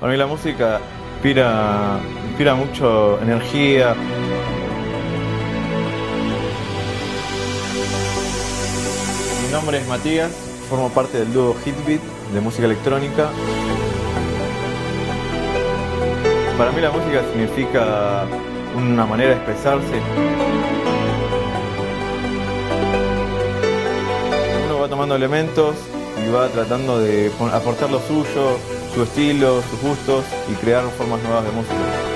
Para mí la música inspira mucho energía. Mi nombre es Matías, formo parte del dúo Hitbeat de música electrónica. Para mí la música significa una manera de expresarse. Uno va tomando elementos y va tratando de aportar lo suyo, su estilo, sus gustos y crear formas nuevas de música.